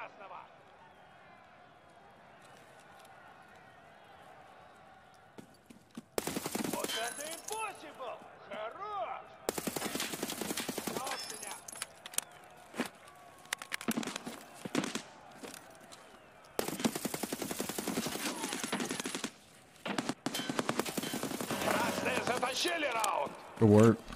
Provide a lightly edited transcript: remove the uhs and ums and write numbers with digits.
Вот это impossible! Хорош! Нож меня! Красные затащили раунд! Good work.